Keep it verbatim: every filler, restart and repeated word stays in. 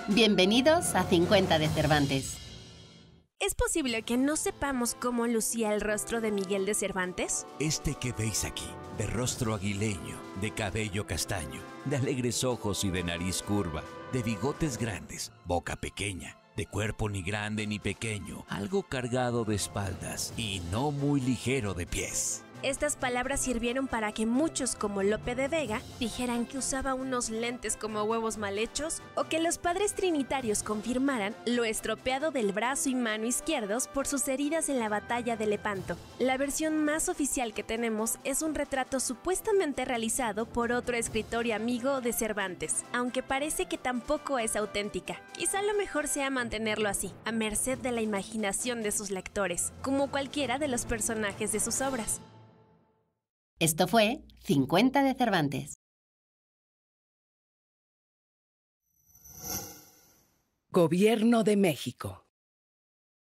Bienvenidos a cincuenta de Cervantes. ¿Es posible que no sepamos cómo lucía el rostro de Miguel de Cervantes? Este que veis aquí, de rostro aguileño, de cabello castaño, de alegres ojos y de nariz curva, de bigotes grandes, boca pequeña, de cuerpo ni grande ni pequeño, algo cargado de espaldas y no muy ligero de pies. Estas palabras sirvieron para que muchos, como Lope de Vega, dijeran que usaba unos lentes como huevos mal hechos, o que los padres trinitarios confirmaran lo estropeado del brazo y mano izquierdos por sus heridas en la batalla de Lepanto. La versión más oficial que tenemos es un retrato supuestamente realizado por otro escritor y amigo de Cervantes, aunque parece que tampoco es auténtica. Quizá lo mejor sea mantenerlo así, a merced de la imaginación de sus lectores, como cualquiera de los personajes de sus obras. Esto fue cincuenta de Cervantes. Gobierno de México.